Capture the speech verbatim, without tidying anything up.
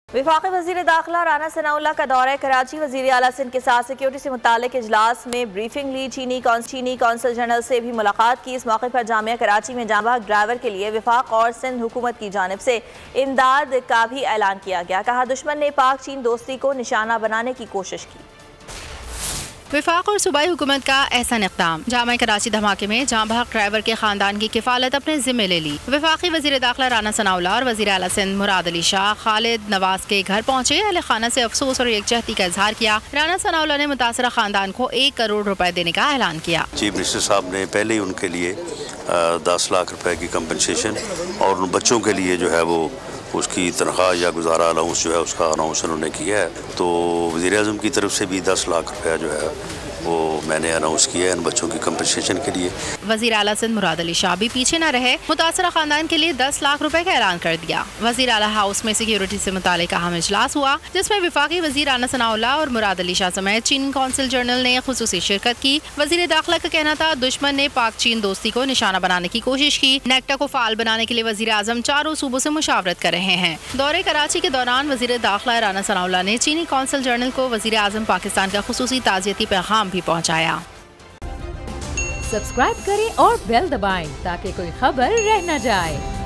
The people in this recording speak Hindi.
वफाकी वज़ीर दाखिला राना सनाउल्लाह का दौरा कराची। वज़ीर आला सिंध के साथ सिक्योरिटी से मुताल्लिक़ इजलास में ब्रीफिंग ली। चीनी चीनी कौंसल जनरल से भी मुलाकात की। इस मौके पर जामिया कराची में जाँ बहक ड्राइवर के लिए वफाक और सिंध हुकूमत की जानिब से इमदाद का भी ऐलान किया गया। कहा, दुश्मन ने पाक चीन दोस्ती को निशाना बनाने की कोशिश की। वफाक और सूबाई हुकूमत का एहसन इक़दाम। जामा कराची धमाके में जाँ बहक ड्राइवर के खानदान की किफालत अपने जिम्मे ले ली। वफाकी वज़ीर दाखिला राना सनाउल्लाह और वज़ीर आला सिंध मुराद अली शाह खालिद नवाज के घर पहुंचे। अहले खाना से अफसोस और यकजहती का इजहार किया। राना सनाउल्लाह ने मुतासरा खानदान को एक करोड़ रुपए देने का ऐलान किया। चीफ मिनिस्टर साहब ने पहले ही उनके लिए दस लाख रुपए की कंपनसेशन और उन बच्चों के लिए जो है वो उसकी तनख्वाह या गुजारा अलाउंस जो है उसका अनाउंस उन्होंने किया है। तो वज़ीर आज़म की तरफ से भी दस लाख रुपया जो है वो मैंने अनाउंस किया है इन बच्चों की कंपनसेशन के लिए। वज़ीर आला सिंध मुराद अली शाह भी पीछे न रहे। मुतासरा खानदान के लिए दस लाख रुपए का ऐलान कर दिया। वज़ीर आला हाउस में सिक्योरिटी से मुताल्लिक़ अहम इजलास हुआ, जिसमें वफाकी वज़ीर राना सनाउल्लाह और मुराद अली शाह समेत चीन कौंसल जनरल ने खुसूसी शिरकत की। वज़ीर दाखिला का कहना था, दुश्मन ने पाक चीन दोस्ती को निशाना बनाने की कोशिश की। नेक्टा को फाल बनाने के लिए वज़ीर आज़म चारों सूबों से मुशावरत कर रहे हैं। दौरे कराची के दौरान वज़ीर दाखिला राना सनाउल्लाह ने चीनी कौंसल जनरल को वज़ीर आज़म पाकिस्तान का खुसूसी ताज़ियती पैगाम भी पहुँचाया। सब्सक्राइब करें और बेल दबाएं ताकि कोई खबर रह न जाए।